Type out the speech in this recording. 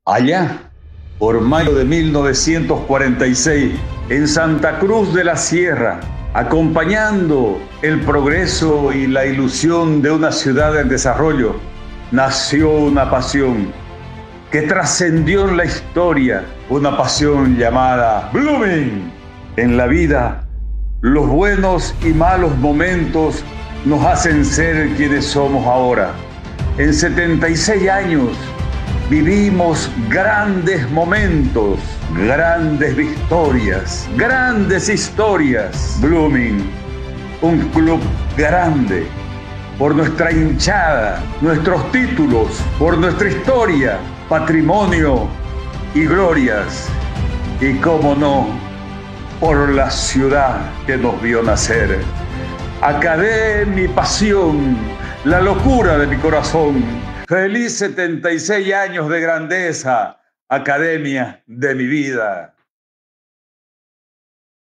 Allá, por mayo de 1946, en Santa Cruz de la Sierra, acompañando el progreso y la ilusión de una ciudad en desarrollo, nació una pasión que trascendió en la historia, una pasión llamada Blooming. En la vida, los buenos y malos momentos nos hacen ser quienes somos ahora. En 76 años vivimos grandes momentos, grandes victorias, grandes historias. Blooming, un club grande, por nuestra hinchada, nuestros títulos, por nuestra historia, patrimonio y glorias. Y cómo no, por la ciudad que nos vio nacer. Acadé mi pasión, la locura de mi corazón. Feliz 76 años de grandeza, academia de mi vida.